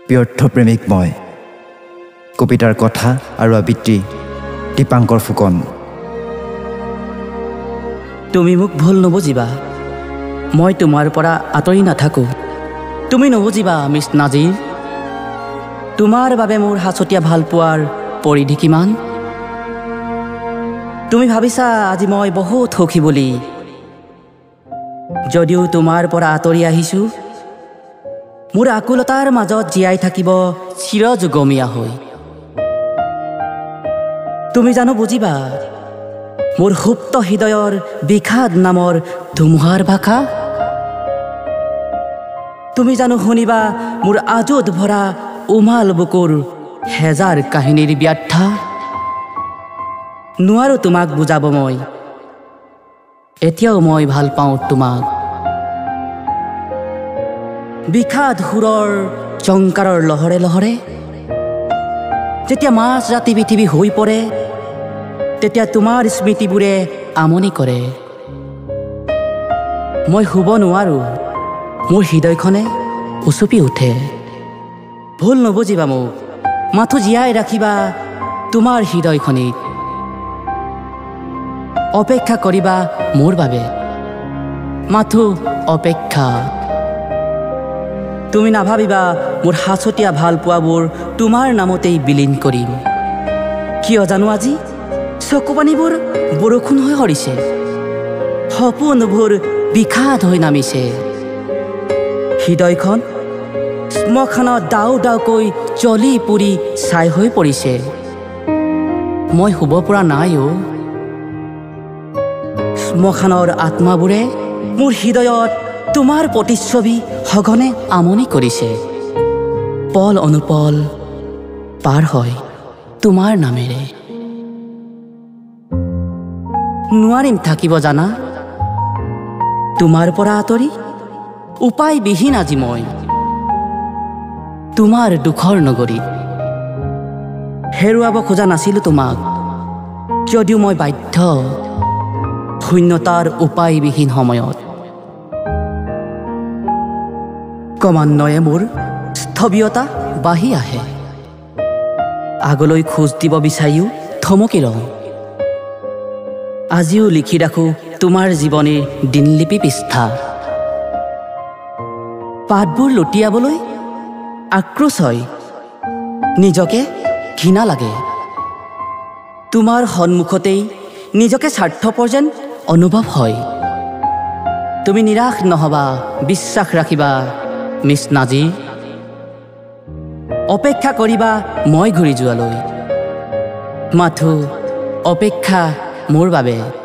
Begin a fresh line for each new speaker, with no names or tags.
Byortho Premik Moi কবিতাৰ কথা আৰু আবৃত্তি দীপাংকৰ ফুকন।
তুমি মোক ভুল নবুজিবা, মই তোমাৰ পৰা আঁতৰি নাথাকো। তুমি নবুজিবা মিছ নাজিৰ, তোমাৰ বাবে মোৰ হাচতীয়া ভাল পোৱাৰ পৰিধি কিমান। তুমি ভাবিছা আজি মই বহুত সুখী বুলি, যদিও তোমাৰ পৰা আঁতৰি আহিছো মোৰ আকুলতাৰ মাজত জীয়াই থাকিব চিৰযুগমীয়া হৈ। তুমি জানো বুজিবা মোৰ সুপ্ত হৃদয়ৰ বিষাদ নামৰ ধুমুহাৰ ভাষা। তুমি জানো শুনিবা মোৰ আজুত ভৰা উমাল বুকুৰ হেজাৰ কাহিনীৰ ব্যাখ্যা। নোৱাৰো তোমাক বুজাব মই, এতিয়াও মই ভাল পাওঁ তোমাক। বিষাদ সুৰৰ চংকাৰৰ লহৰে লহৰে যেতিয়া মাছ ৰাতি পৃথিৱী হৈ পৰে, তেতিয়া তোমাৰ স্মৃতিবোৰে আমনি কৰে। মই শুব নোৱাৰো, মোৰ হৃদয়খনে উচুপি উঠে। ভুল নবুজিবা মোক, মাথো জীয়াই ৰাখিবা তোমাৰ হৃদয়খনিত। অপেক্ষা কৰিবা মোৰ বাবে, মাথো অপেক্ষা। তুমি নাভাবিবা মোৰ হাচতীয়া ভাল পোৱাবোৰ তোমাৰ নামতেই বিলীন কৰিম। কিয় জানো আজি চকুপানীবোৰ বৰষুণ হৈ সৰিছে, সপোনবোৰ বিষাদ হৈ নামিছে। হৃদয়খন শ্মশানত ডাও ডাওকৈ জ্বলি পুৰি ছাই হৈ পৰিছে। মই শুব পৰা নাই অ। শ্মশানৰ আত্মাবোৰে মোৰ হৃদয়ত তোমাৰ প্ৰতিচ্ছবি সঘনে আমনি কৰিছে। পল অনুপল পাৰ হয় তোমাৰ নামেৰে। নোৱাৰিম থাকিব জানা তোমাৰ পৰা আঁতৰি, উপায়বিহীন আজি মই তোমাৰ দুখৰ নগৰীত। হেৰুৱাব খোজা নাছিলো তোমাক, যদিও মই বাধ্য শূন্যতাৰ উপায়বিহীন সময়ত। ক্ৰমান্বয়ে মোৰ স্থবিৰতা বাঢ়ি আহে, আগলৈ খোজ দিব বিচাৰিও থমকি ৰওঁ। আজিও লিখি ৰাখোঁ তোমাৰ জীৱনীৰ দিনলিপি পৃষ্ঠা। পাতবোৰ লুটিয়াবলৈ আক্ৰোশ হয়, নিজকে ঘৃণা লাগে। তোমাৰ সন্মুখতেই নিজকে স্বাৰ্থপৰ যেন অনুভৱ হয়। তুমি নিৰাশ নহবা, বিশ্বাস ৰাখিবা মিছ নাজিৰ। অপেক্ষা কৰিবা মই ঘূৰি যোৱালৈ, মাথো অপেক্ষা মোৰ বাবে।